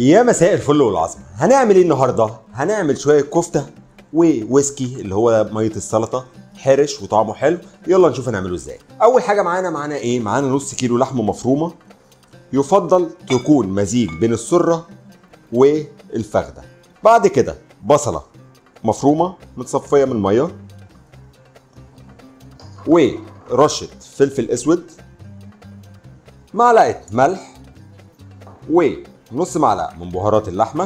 يا مساء الفل والعظمه. هنعمل ايه النهارده؟ هنعمل شويه كفته وويسكي اللي هو ميه السلطه، حرش وطعمه حلو. يلا نشوف هنعمله ازاي. اول حاجه معانا ايه؟ معانا نص كيلو لحمه مفرومه، يفضل تكون مزيج بين السره والفخده. بعد كده بصله مفرومه متصفيه من الميه، ورشه فلفل اسود، معلقه ملح، ونص معلقه من بهارات اللحمه،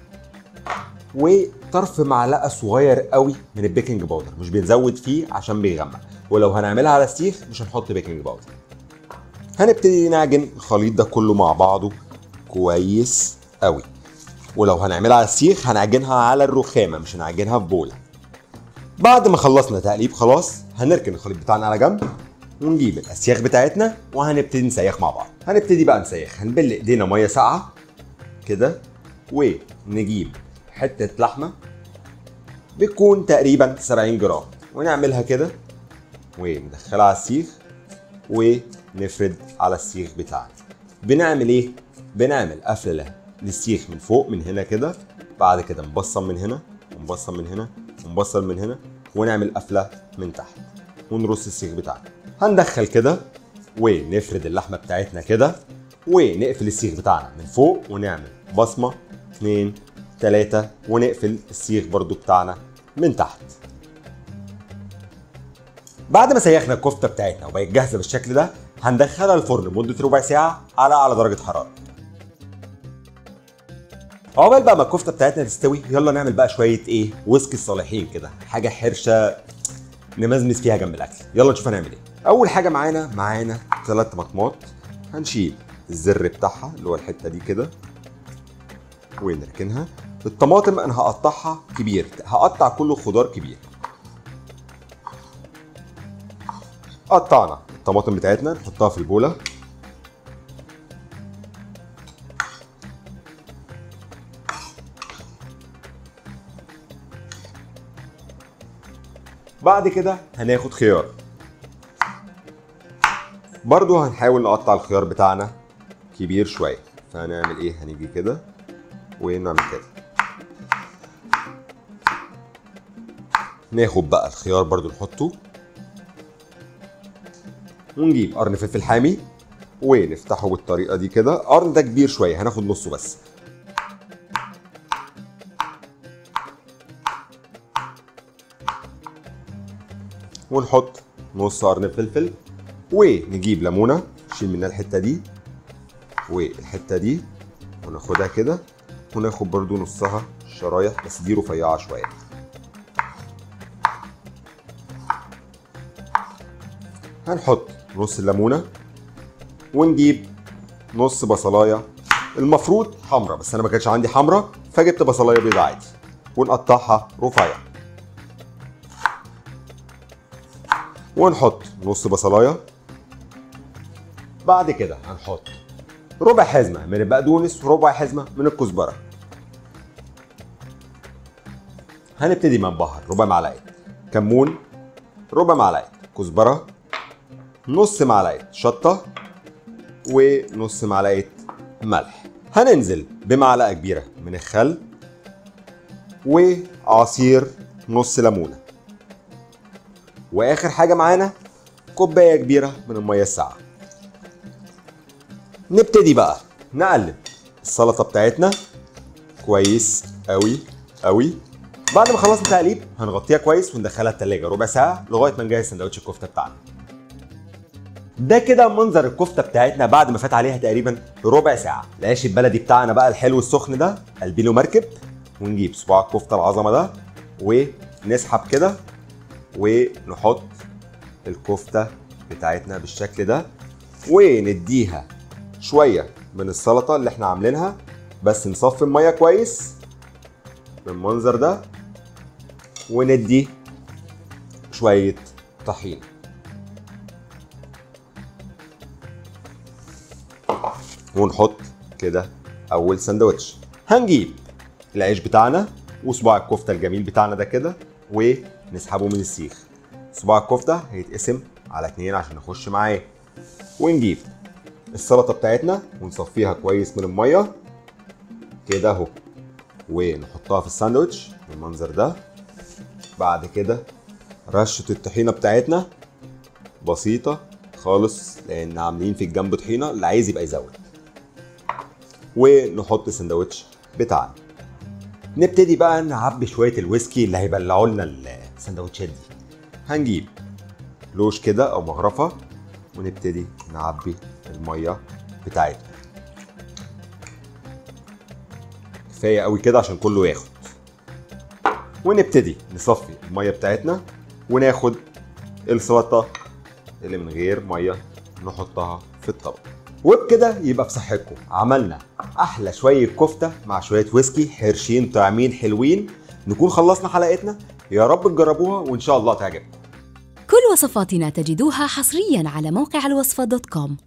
وطرف معلقه صغير قوي من البيكنج باودر. مش بنزود فيه عشان بيغمق، ولو هنعملها على سيخ مش هنحط بيكنج باودر. هنبتدي نعجن الخليط ده كله مع بعضه كويس قوي، ولو هنعملها على السيخ هنعجنها على الرخامه مش هنعجنها في بوله. بعد ما خلصنا تقليب خلاص هنركن الخليط بتاعنا على جنب، ونجيب الاسياخ بتاعتنا وهنبتدي نسيخ مع بعض. هنبتدي بقى نسيخ. هنبل ايدينا ميه ساقعه كده، ونجيب حته لحمه بتكون تقريبا 70 جرام، ونعملها كده وندخلها على السيخ ونفرد على السيخ بتاعنا. بنعمل ايه؟ بنعمل قفله للسيخ من فوق من هنا كده، بعد كده نبصم من هنا ونبصم من هنا ونبصم من هنا، ونعمل قفله من تحت ونرص السيخ بتاعنا. هندخل كده ونفرد اللحمه بتاعتنا كده، ونقفل السيخ بتاعنا من فوق ونعمل بصمه 2 3، ونقفل السيخ برضو بتاعنا من تحت. بعد ما سيخنا الكفته بتاعتنا وبقت جاهزه بالشكل ده، هندخلها الفرن لمده ربع ساعه على اعلى درجه حراره. عقبال بقى ما الكفته بتاعتنا تستوي، يلا نعمل بقى شويه ايه؟ ويسكي الصالحين كده، حاجه حرشه نمزمز فيها جنب الاكل. يلا نشوف هنعمل ايه. اول حاجه معانا 3 طماطمات. هنشيل الزر بتاعها اللي هو الحته دي كده ونركنها. الطماطم انا هقطعها كبير، هقطع كله خضار كبير. قطعنا الطماطم بتاعتنا نحطها في البوله. بعد كده هناخد خيار، برضو هنحاول نقطع الخيار بتاعنا كبير شويه. فهنعمل ايه؟ هنيجي كده ونعمل كده. ناخد بقى الخيار برضو نحطه، ونجيب قرن فلفل حامي ونفتحه بالطريقه دي كده. قرن ده كبير شويه، هناخد نصه بس. ونحط نص قرن فلفل، ونجيب ليمونه نشيل منها الحته دي والحته دي، وناخدها كده، وناخد برضو نصها شرايح بس دي رفيعه شويه. هنحط نص الليمونه، ونجيب نص بصلايه، المفروض حمرا بس انا ما كانش عندي حمرا فجبت بصلايه بيضاء عادي، ونقطعها رفيع. ونحط نص بصلايه. بعد كده هنحط ربع حزمه من البقدونس وربع حزمه من الكزبره. هنبتدي نبهر ربع معلقه كمون، ربع معلقه كزبره، نص معلقه شطه، ونص معلقه ملح. هننزل بمعلقه كبيره من الخل، وعصير نص ليمونه، واخر حاجه معانا كوبايه كبيره من الميه الساقعه. نبتدي بقى نقلب السلطه بتاعتنا كويس قوي قوي. بعد ما خلصنا تقليب هنغطيها كويس وندخلها التلاجة ربع ساعه لغايه ما نجهز سندوتش الكفته بتاعنا. ده كده منظر الكفته بتاعتنا بعد ما فات عليها تقريبا ربع ساعه. العيش البلدي بتاعنا بقى الحلو السخن ده قلبينه مركب، ونجيب صباع الكفته العظمه ده ونسحب كده، ونحط الكفته بتاعتنا بالشكل ده، ونديها شويه من السلطه اللي احنا عاملينها، بس نصفي الميه كويس بالمنظر ده، وندي شويه طحينه، ونحط كده اول سندوتش. هنجيب العيش بتاعنا وصباع الكفته الجميل بتاعنا ده كده ونسحبه من السيخ. صباع الكفته هيتقسم على 2 عشان نخش معاه، ونجيب السلطه بتاعتنا ونصفيها كويس من الميه، كده اهو، ونحطها في الساندوتش بالمنظر ده. بعد كده رشة الطحينة بتاعتنا بسيطة خالص، لان عاملين في الجنب طحينة، اللي عايز يبقى يزود. ونحط الساندوتش بتاعنا. نبتدي بقى نعبي شوية الويسكي اللي هيبلعوا لنا الساندوتشات دي. هنجيب لوش كده او مغرفة، ونبتدي نعبي المية بتاعتنا. كفاية قوي كده عشان كله ياخد. ونبتدي نصفي المية بتاعتنا، وناخد السلطة اللي من غير مية نحطها في الطبق. وبكده يبقى في صحتكم عملنا احلى شوية كفتة مع شوية ويسكي حرشين طعمين حلوين. نكون خلصنا حلقتنا، يا رب تجربوها وان شاء الله تعجبكم. كل وصفاتنا تجدوها حصرياً على موقع الوصفة.com.